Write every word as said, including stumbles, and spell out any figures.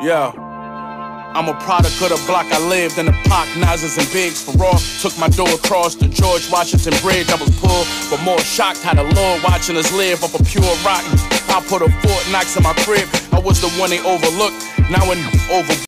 Yeah. I'm a product of the block I lived in, the Pac, Nazis, and Biggs for raw. Took my door across the George Washington Bridge. I was poor, but more shocked how the Lord watching us live up a pure rotten. I put a Fort Knox in my crib. I was the one they overlooked. Now in over.